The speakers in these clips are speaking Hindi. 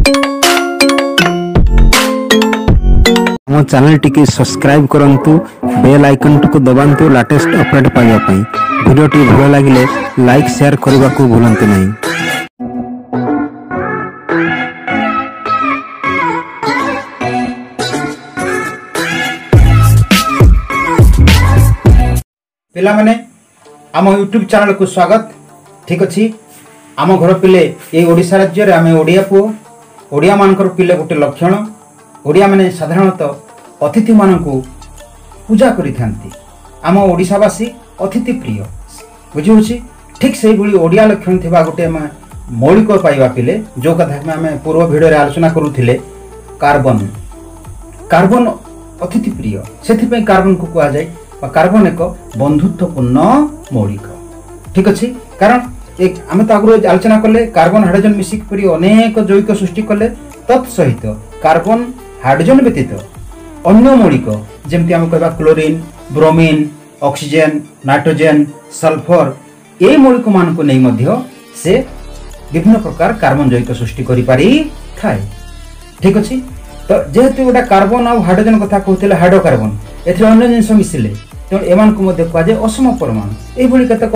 ଆମ ଚ୍ୟାନେଲଟିକୁ ସବସ୍କ୍ରାଇବ୍ କରନ୍ତୁ, ବେଲ୍ ଆଇକନ୍ଟିକୁ ଦବାନ୍ତୁ ଲାଟେଷ୍ଟ ଅପଡେଟ୍ ପାଇବା ପାଇଁ। ଭିଡ଼ିଓଟି ଭଲ ଲାଗିଲେ ଲାଇକ୍ ସେୟାର କରିବାକୁ ଭୁଲନ୍ତୁ ନାହିଁ। पिलामाने आम यूट्यूब चैनल को स्वागत। ठीक अच्छी आम घर पिले ये ओडिशा राज्य रे आमे ओडिया पुओ ओडिया मानकर पिले गोटे लक्षण ओडिया माने साधारणतः अतिथि मानकु पूजा करि थांती। आम ओडिशावासी अतिथि प्रिय बुझी ठीक से भली ओडिया लक्षण थिबा गोटे मौलिक पाइबा पिले जो कथा आम पूर्व भिडियो रे आलोचना करूथिले कार्बन कार्बन अतिथि प्रिय से कार्बन को कहा जाए कार्बन एक बंधुत्वपूर्ण मौलिक। ठीक अच्छे कारण एक आम तो आगु आलोचना कले कार्बन हाइड्रोजन मिसिक परी अनेक जैविक सृष्टि कले तत्सहित कार्बन हाइड्रोजन व्यतीत अन्य मौलिक जमती आम कहबा chlorine bromine oxygen nitrogen sulphur ये मौलिक मान को नहीं मध्य से विभिन्न प्रकार कार्बन जैविक सृष्टि करि पारि थाए। ठीक अच्छे तो जेहेतु गोटा कार्बन और हाइड्रोजन कथा कहते हाइड्रोकार्बन एथि अन्य जिनस मिसिले तेणु एमान को मध्य कहा जाए असम परमाणु एभली केतक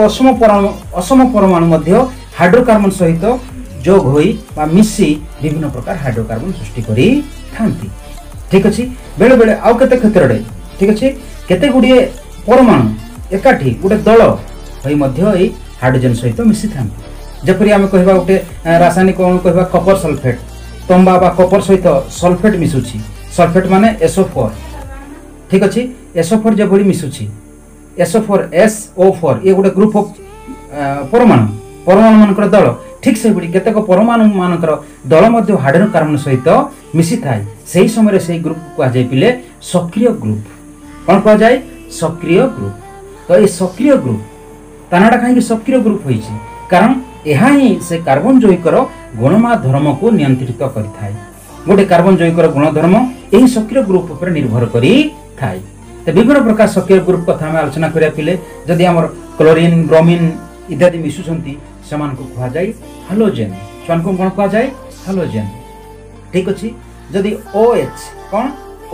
असम परमाणु मध्य हाइड्रोकार्बन सहित जोग होई बा मिसी विभिन्न प्रकार हाइड्रोकार्बन सृष्टि करी थांती। ठीक अच्छे बेले बेले आउ केते क्षेत्र रे ठीक अच्छे केते गुडिए परमाणु एकाठी गोटे दल होई मध्य एई हाइड्रोजन सहित मिसी थांती। जेपरि आमे कहबा गोटे रासायनिक अणु कहबा कपर सल्फेट तंबा बा कपर सहित सल्फेट मिसुची सल्फेट माने SO4। ठीक अच्छे SO4 जो भली मिसुची SO4 SO4 ये गोटे ग्रुप ऑफ परमाणु परमाणु मानकर दल ठीक से भली केतक परमाणु मानकर दल मध्य हाइड्रोकार्बन सहित मिसी थाए सही समय से ग्रुप कहा जाए पिले सक्रिय ग्रुप कौन कहा जाए सक्रिय ग्रुप। तो ये सक्रिय ग्रुप तानाटा कहीं सक्रिय ग्रुप होइछि कारण यह ही से कार्बन जैविकर गुणमा धर्म को नियंत्रित करिथाए। गोटे कार्बन जैविकर गुणधर्म यही सक्रिय ग्रुप पर निर्भर करी थाए। तो विभिन्न प्रकार सक्रिय ग्रुप कथा हम आलोचना करिया पिले जदि हमर क्लोरीन ब्रोमीन इत्यादि मिसुछंती समान को कहा जाए हालोजेन समान को कोन कहा जाए हालोजेन। ठीक अछि जदि OH कोन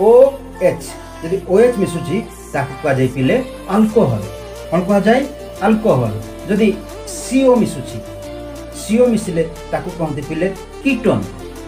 OH जदि OH मिसुची ताकू कहा जाए पिले अल्कोहल कोन कहा जाए अल्कोहल। जदि CO मिसुची CO मिसिले ताकू कहते पिले कीटोन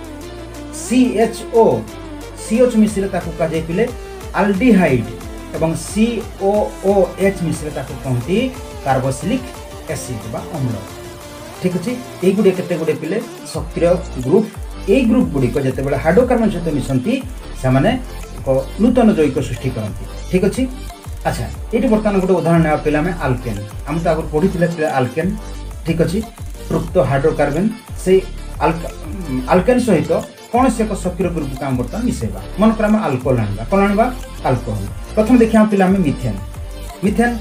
CH मिसिले ताकू कहा जाए पिले अल्डिहाइड एवं COOH मिसिले ताकू कहती कार्बोक्सिलिक एसिड बा अम्ल। ठीक अछि ए गुडे केते गुडे पिले सक्रिय ग्रुप ए ग्रुप गुडी को जते बेला हाइड्रोकार्बन सहित मिसंती से माने नूतन जैविक सृष्टि करंती। ठीक अछि अच्छा ये बर्तमान गोटे उदाहरण ना पिला में आल्केन हम तो आगु पढ़ी पिले आल्केन। ठीक अछि प्रयुक्त हाइड्रोकार्बन से आल्केन सहित कौन से एक सक्रिय ग्रुप का बर्तमान मिसेबा मन कर हम अल्कोहल आनिबा कोन आनिबा अल्कोहल। प्रथम देखिया पिला में मिथेन मिथेन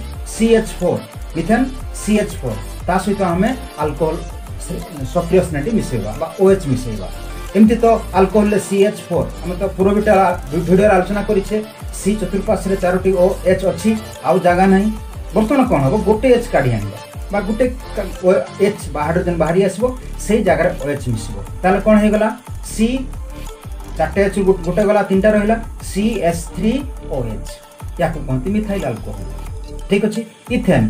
CH4 ता सहित हमें अल्कोहल सक्रिय स्नेटी मिसेबा बा OH मिसेबा एमती तो अल्कोहल CH4 हम तो पूर्व वीडियो आलोचना करिछे C चतुर्पार्श्व रे 4टी OH अछि आउ जागा नहीं बर्तमान कोन हो गोटे H काढी आनिबा बा गोटे H बा हाइड्रोजन बाहरी आसीबो सेही जागा रे OH मिसिबो ताले कोन हे गला C 4टे H गोटे गला 3टा रहिला CH3OH याको कहती मिथाइल अल्कोहल। ठीक अछि इथेन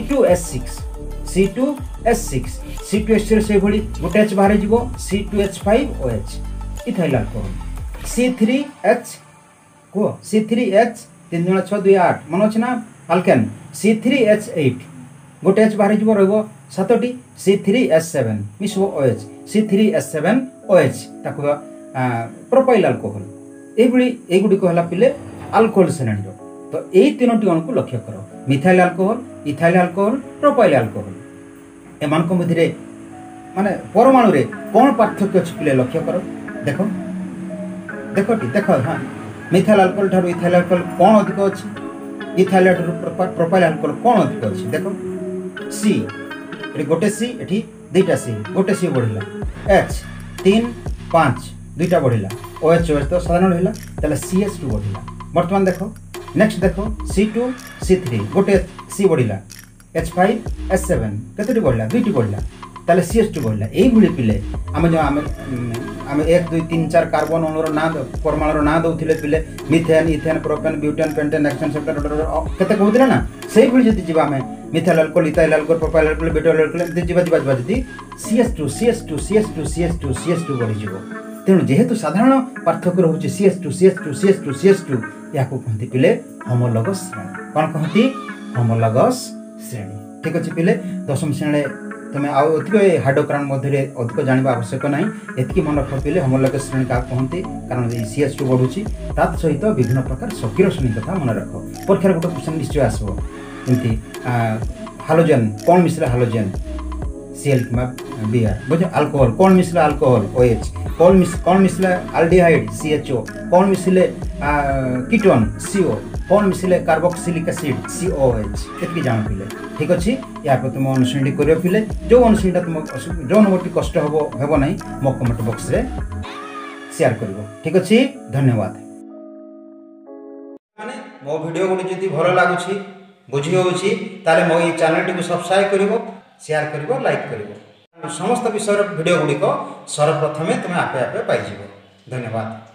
C2H6 से भली गोटे H बाहर जीवो C2H5OH इथाइल अल्कोहल। C3H 3 गुणा 6 2 8 मन अछि ना अल्केन C3H8 गोटे H बाहर जीवो रहबो 7टी C3H7 मिसबो OH C3H7OH ताको प्रोपाइल अल्कोहल ए भली ए गुडी कहला पिले अल्कोहल सिलेंडर। तो यही तीनोटी अणु को लक्ष्य करो methyl alcohol ethyl alcohol propyl alcohol एमान को मध्य माने परमाणु रे कोन पार्थक्य अछि पिले लक्ष्य करो देखो देखो हां मिथाइल अल्कोहल ठारो इथाइल अल्कोहल कोन अधिक अछि इथाइल ठारो प्रोपाइल अल्कोहल कोन अधिक अछि देखो C एठी गोटे C एठी दुईटा C गोटे C बढ़िला H 3 5 दुईटा बढ़िला OH तो साधारण रहिला तले CH2 बढ़िला। वर्तमान देखो नेक्स्ट देखो C2 C3 गोटे C बढ़िला H5 S7 केतोटी बढ़िला दुईटी बढ़िला ताले CH2 बढ़िला एई भली पिले हम जो आम 1 2 3 4 कार्बन अणुर ना परमाणुर ना दौले पिले methane ethane propane butane pentane hexane septane केते कहते ना से भली जति जीवा हमें methyl alcohol ethyl alcohol propyl alcohol butyl alcohol एमती जीवा जति CH2 CH2 CH2 CH2 CH2 बढ़ी जीवो तेणु जेहेतु साधारण पार्थक्य रोचे CH2 CH2 CH2 CH2 या कहते पिले होमोलॉगस श्रेणी कौन कहती होमोलॉगस श्रेणी ठीक अच्छे पिले दशम श्रेणी तुम्हें अधिक हाइड्रोक्रान मध्य अधिक जानवा आवश्यक ना एति मन रख पिले होमोलॉगस श्रेणी क्या कहते कारण CH2 बढ़ुची तात सहित विभिन्न प्रकार शक्तिर श्रेणी कथा मन रख परीक्षा गोटे क्वेश्चन निश्चय आसो एमती हालोजेन कौन मिश्रा हालोजेन Cl कि Br बुझे अल्कोहल कौन मिसले अल्कोहल OH कौन मिसले अल्डिहाइड CHO कौन मिसले कीटोन CO कौन मिसले कार्बोक्सिलिक एसिड COH एति जान पिले ठीक अछि या पर तुम अनुसंधान करियो पिले जो अनुसंधान तुम जो नंबरटी कष्ट हेबो नै मो कमेंट बॉक्स रे शेयर करिवो ठीक अछि धन्यवाद माने मो वीडियो गुडी जति भलो लागुछि बुझी होउछि ताले मो ई चैनल टी को सब्सक्राइब करिवो शेयर करिवो लाइक करिवो समस्त विषय वीडियो गुडी को सर्वप्रथमे तुम आपे आपे पाइजिवो धन्यवाद।